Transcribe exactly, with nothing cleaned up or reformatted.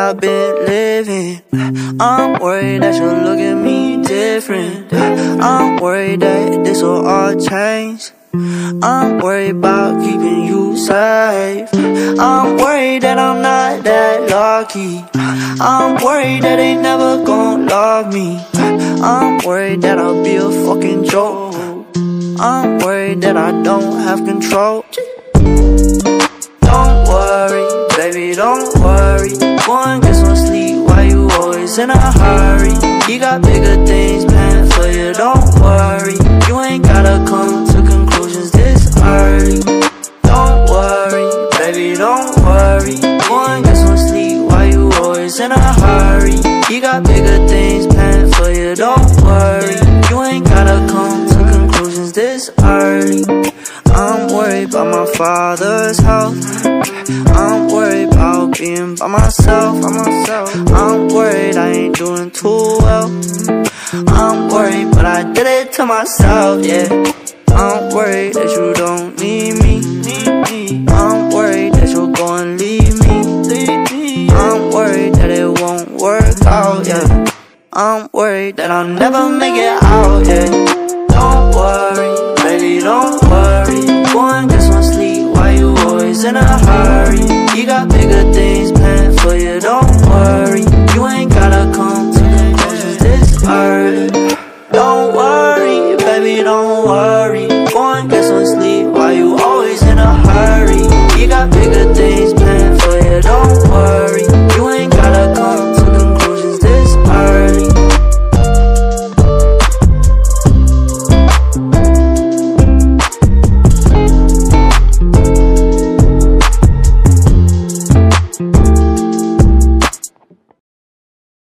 I've been living. I'm worried that you'll look at me different. I'm worried that this will all change. I'm worried about keeping you safe. I'm worried that I'm not that lucky. I'm worried that they never gon' love me. I'm worried that I'll be a fucking joke. I'm worried that I don't have control. Don't worry, baby, don't worry. Go and get some sleep, why you always in a hurry? You got bigger things planned for you, don't worry. You ain't gotta come to conclusions this early. Don't worry, baby, don't worry. Go and get some sleep, why you always in a hurry? You got bigger things planned for you, don't worry. You ain't gotta come to conclusions this early. I'm worried about my father's health. I'm worried about being by myself. I'm worried I ain't doing too well. I'm worried, but I did it to myself, yeah. I'm worried that you don't need me. I'm worried that you'll go and leave me. I'm worried that it won't work out, yeah. I'm worried that I'll never make it out, yeah. Don't worry, baby, don't worry. Go and get some sleep, why you always in a hurry? You got bigger things planned for you, don't worry. You ain't